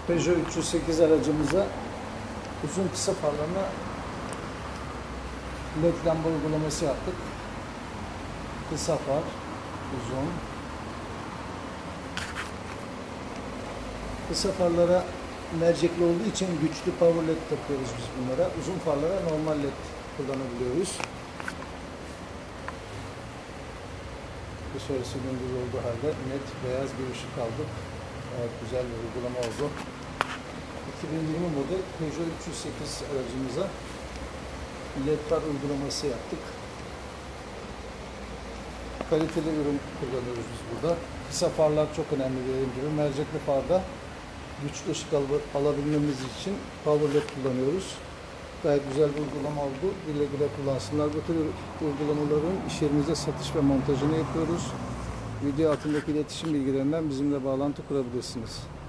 Peugeot 308 aracımıza uzun kısa farlarına LED lamba uygulaması yaptık. Kısa far, uzun. Kısa farlara mercekli olduğu için güçlü power LED takıyoruz biz bunlara. Uzun farlara normal LED kullanabiliyoruz. Dışarısı gündüz olduğu halde net beyaz bir ışık aldık. Evet, güzel bir uygulama oldu. 2020 model Peugeot 308 aracımıza LED far uygulaması yaptık. Kaliteli ürün kullanıyoruz biz burada. Kısa farlar çok önemli, dediğim gibi. Mercekli farda güçlü ışık alabilmemiz için power LED kullanıyoruz. Gayet güzel bir uygulama oldu. Güle güle kullansınlar. Bu tür uygulamaların iş yerimizde satış ve montajını yapıyoruz. Video altındaki iletişim bilgilerinden bizimle bağlantı kurabilirsiniz.